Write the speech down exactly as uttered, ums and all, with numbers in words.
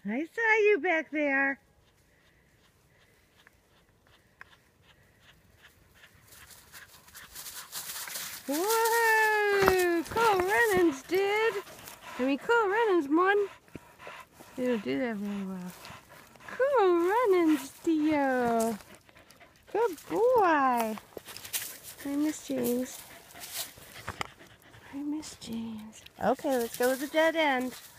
I saw you back there. Whoa! Cool runnings, dude. I mean, cool runnings, mon. You don't do that very well. Cool runnings, Theo. Good boy. I miss James. I miss James. Okay, let's go to the dead end.